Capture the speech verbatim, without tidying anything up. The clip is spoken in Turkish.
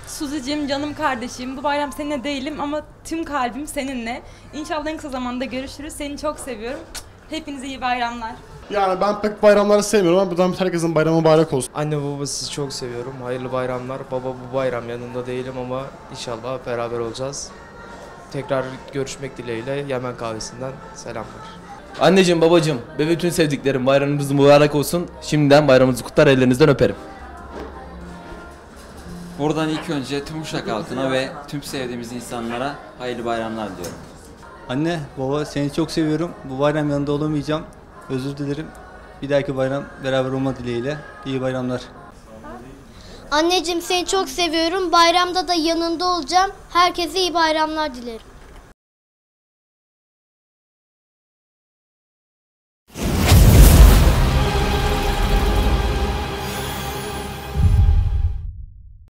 Suzi'cim, canım kardeşim, bu bayram seninle değilim ama tüm kalbim seninle. İnşallah en kısa zamanda görüşürüz. Seni çok seviyorum. Hepinize iyi bayramlar. Yani ben pek bayramları sevmiyorum ama buradan herkesin bayramı mübarek olsun. Anne baba sizi çok seviyorum. Hayırlı bayramlar. Baba bu bayram yanında değilim ama inşallah beraber olacağız. Tekrar görüşmek dileğiyle Yemen kahvesinden selamlar. Anneciğim, babacığım ve bütün sevdiklerim bayramınız mübarek olsun. Şimdiden bayramınızı kutlar, ellerinizden öperim. Buradan ilk önce tüm Uşak halkına ve tüm sevdiğimiz insanlara hayırlı bayramlar diliyorum. Anne, baba seni çok seviyorum. Bu bayram yanında olamayacağım. Özür dilerim. Bir dahaki bayram beraber olma dileğiyle. İyi bayramlar. Anneciğim seni çok seviyorum. Bayramda da yanında olacağım. Herkese iyi bayramlar dilerim.